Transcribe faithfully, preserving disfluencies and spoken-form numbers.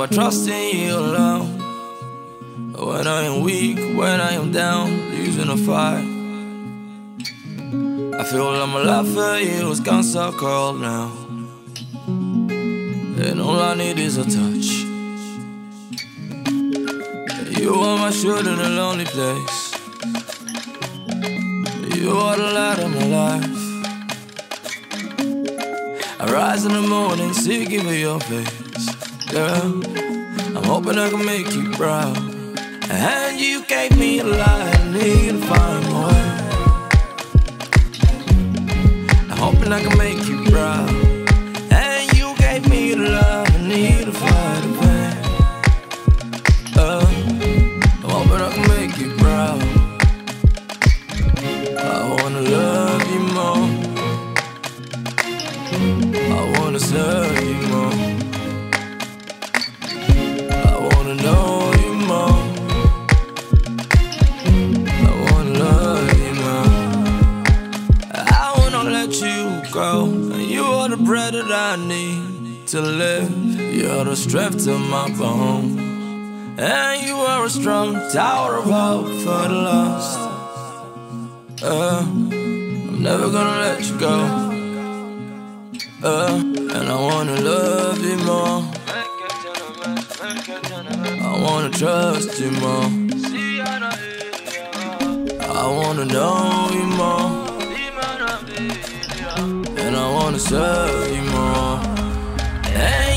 trust in you alone. When I am weak, when I am down, losing a fight, I feel like my life for you has gone so cold now, and all I need is a touch. You are my shoulder in a lonely place. You are the light of my life. I rise in the morning seeking for your face, girl. I'm hoping I can make you proud. And you gave me a light, I need to find my way. I'm hoping I can make you proud. And you gave me the love, I need to find a way. Uh, I'm hoping I can make you proud. I wanna love you more, I wanna serve you more, I wanna know you more, I wanna love you more. I wanna let you go, and you are the bread that I need to live. You're the strength to my bone, and you are a strong tower of hope for the lost. Uh, I'm never gonna let you go. Uh, and I wanna love you more, I wanna trust you more, I wanna know you more, and I wanna serve you more. And